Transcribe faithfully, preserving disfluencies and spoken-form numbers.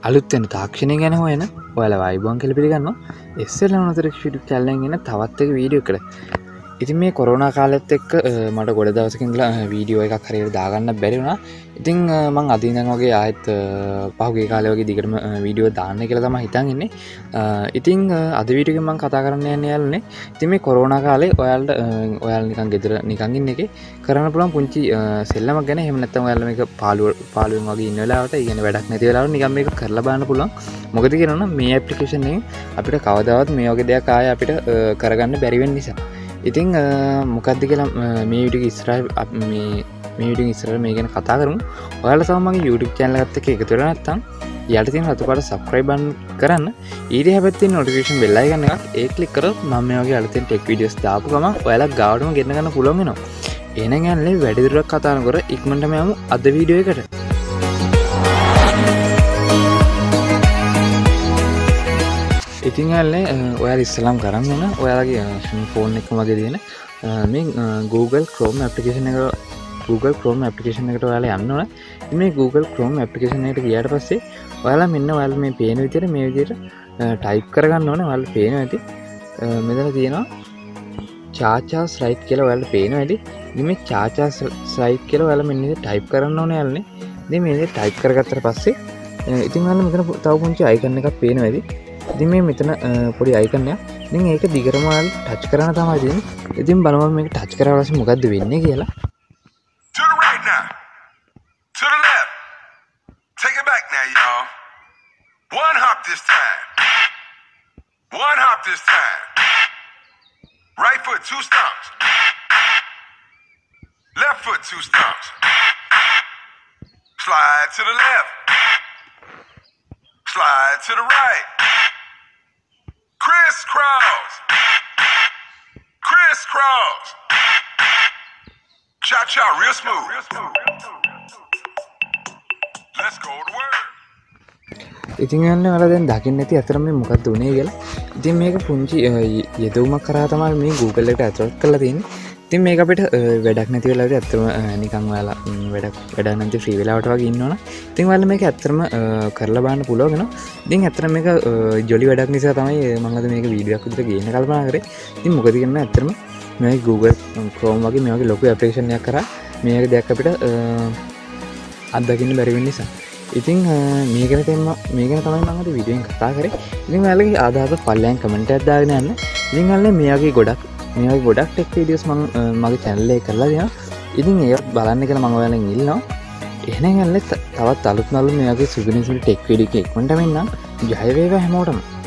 අලුත් වෙන තාක්ෂණය ගැන හොයන ඔයාලා වයිබෝන් කියලා පිළිගන්නවා. ඉස්සෙල්ලා මොනතර YouTube channel එකෙන් එන තවත් එක වීඩියෝ එකකට. ඉතින් මේ කොරෝනා කාලෙත් එක්ක මට ගොඩ දවසකින් ඉඳලා වීඩියෝ එකක් හරියට දාගන්න බැරි වුණා. ඉතින් මම අද ඉඳන් වගේ ආයෙත් පහුගිය කාලේ වගේ දිගටම වීඩියෝ දාන්න කියලා තමයි හිතන් ඉන්නේ. ඉතින් අද වීඩියෝ එකෙන් මම කතා කරන්න යන්නේ යාළුවනේ. ඉතින් මේ කොරෝනා කාලේ ඔයාලට ඔයාලා නිකන් ගෙදර නිකන් ඉන්න එකේ කරන්න පුළුවන් පුංචි සෙල්ලමක් ගැන එහෙම නැත්නම් ඔයාලා මේක පාළුව පාළුවෙන් වගේ ඉන්න වෙලාවට ඒ කියන්නේ වැඩක් නැති වෙලාවට නිකන් මේක කරලා බලන්න පුළුවන්. මොකද කියනවනම් මේ ඇප්ලිකේෂන් එකෙන් අපිට කවදාවත් මේ වගේ දෙයක් ආයෙ අපිට කරගන්න බැරි වෙන නිසා. ඉතින් මොකක්ද කියලා මේ වීඩියෝ ඉස්සරහ මේ මේ වීඩියෝ ඉස්සරහ මේ ගැන කතා කරමු. ඔයාලා තව මගේ YouTube channel එකත් එක්ක එකතු වෙලා නැත්නම් යට තියෙන රතු පාට subscribe button කරන්න. ඊට හැබැයි තියෙන notification bell icon එකක් ඒ click කරොත් මම මේ වගේ අලුතෙන් tech videos දාපු ගමන් ඔයාලා ගාවටම ගෙන්න ගන්න පුළුවන් වෙනවා. එහෙනම් යන්නේ වැඩි දුරක් කතා නොකර ඉක්මනටම යමු අද වීඩියෝ එකට. ඉතින් යාළුවනේ ඔයාලා ඉස්සලම් කරන් යන ඔයාලගේ ෆෝන් එකම වගේ තියෙන මේ Google Chrome application එක Google Chrome application එකට ඔයාලා යන්න ඕන. ඉතින් මේ Google Chrome application එකට ගියාට පස්සේ ඔයාලා මෙන්න ඔයාලා මේ පේන විදිහට මේ විදිහට type කරගන්න ඕනේ. ඔයාලා පේනවා ඇති. මෙතන තියෙනවා cha-cha slide කියලා ඔයාලා පේනවා ඇති. ඉතින් මේ cha-cha slide කියලා ඔයාලා මෙන්න ඉතින් type කරන්න ඕනේ යාළුවනේ. ඉතින් මේ විදිහට type කරගත්තට පස්සේ ඉතින් ඔයාලා මෙතන තව පුංචි icon එකක් පේනවා ඇති. ඉතින් මේ මෙතන පොඩි අයිකන් එකක්. ඉතින් ඒක දිගටම ඔයාලා ටච් කරන තමයි තියෙන්නේ. ඉතින් බලමු මේක ටච් කරලා පස්සේ මොකද්ද වෙන්නේ කියලා. To the right now. To the left. Take it back now, y'all. One hop this time. One hop this time. Right foot two stomps. Left foot two stomps. Slide to the left. Slide to the right. Crisscross. Crisscross. Cha-cha, real smooth. Let's go to work. ඉතින් යන්නේ ඔයාලා දැන් දකින්න ඇති අතර මේ මොකක්ද උනේ කියලා. ඉතින් මේක පුංචි යෙදවුමක් කරා තමයි මේ Google එකට ඇතුළත් කරලා තියෙන්නේ. ඉතින් මේක අපිට වැඩක් නැති වෙලාවට ඇත්තටම නිකන් ඔයාලා වැඩක් වැඩක් නැති ෆ්‍රී වෙලාවට වගේ ඉන්නවනම් ඉතින් ඔයාලා මේක ඇත්තටම කරලා බලන්න පුළුවන් වෙනවා. ඉතින් ඇත්තටම මේක ජොලි වැඩක් නිසා තමයි මම අද මේක වීඩියෝ එකක් විදිහට ගේන්න කල්පනා කරේ. ඉතින් මොකද කියන්නේ ඇත්තටම මේ Google Chrome වගේ මේ වගේ ලොකු ඇප්ලිකේෂන් එකක් කරා මේ වගේ දෙයක් අපිට අත්දකින්න බැරි වෙන නිසා. ඉතින් මේ ගැන තමයි මේ ගැන තමයි මම අද වීඩියෝ එකෙන් කතා කරේ. ඉතින් ඔයාලගේ ආදායම පල්ලෙන් කමෙන්ට් එකක් දාගෙන යන්න. ඉතින් ඔයාලා මේ වගේ ගොඩක් මේ වගේ ගොඩක් ටෙක් වීඩියෝස් මම මගේ channel එකේ කරලා දෙනවා. ඉතින් ඒක බලන්න කියලා මම ඔයාලෙන් ඉල්ලනවා. එහෙනම් යන්නේ තවත් අලුත් නලු මේ වගේ සුබිනිසුලි ටෙක් වීඩියෝ එකක් ඉක්මනටම එන්නම්. ජය වේවා හැමෝටම.